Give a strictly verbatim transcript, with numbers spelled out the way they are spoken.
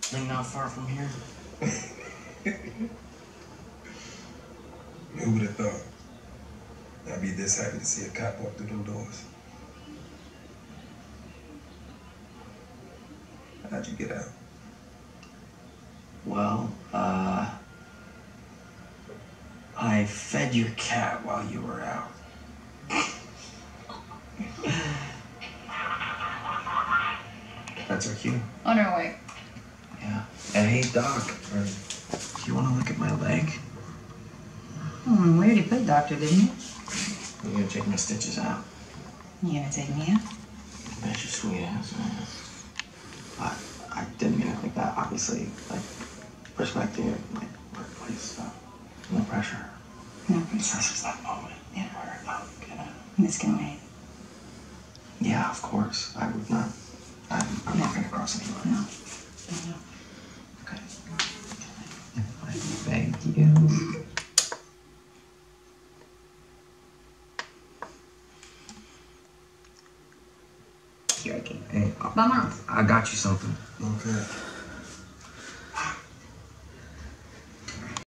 We're not far from here. Who would have thought I'd be this happy to see a cop walk through them doors? How'd you get out? Well, uh... I fed your cat while you were out. That's our cue. On our way. Yeah. And hey, Doc, do you want to look at my leg? Hmm, we already put doctor, didn't you? You're gonna take my stitches out. You gonna take me out? That's your sweet ass, man. I, I didn't mean it like that. Obviously, like, perspective, like, workplace stuff. No pressure. No This pressure. is that moment Yeah. where I'm gonna... This can wait. Yeah, of course. I would not... I'm, I'm not gonna cross any line. No. No. Okay. If I beg you... Here I came. Hey, Mama. I got you something. Okay.